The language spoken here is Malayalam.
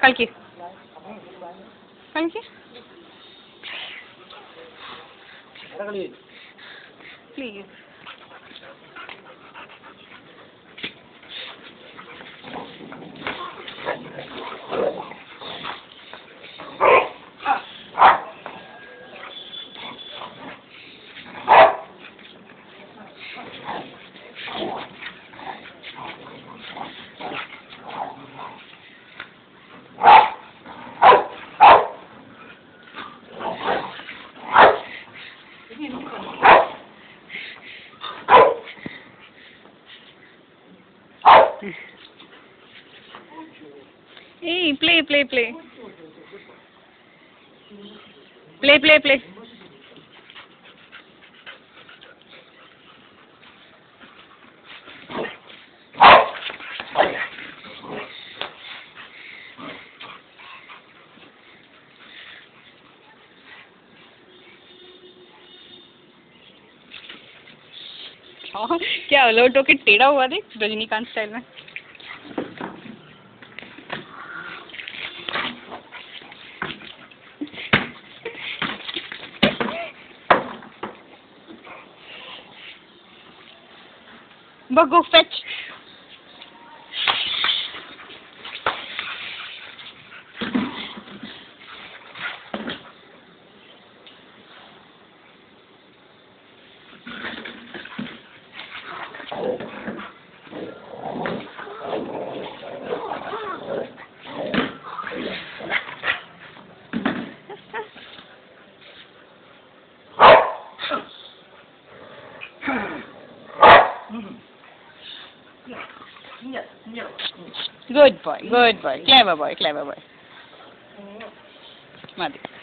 കളിക്ക് കളിക്ക് പ്ലീസ്. Hey, play. Play. क्या लोटो के टेढ़ा हुआ देख रजनीकांत स्टाइल में. But go fetch. Good boy. Clever boy. Madi.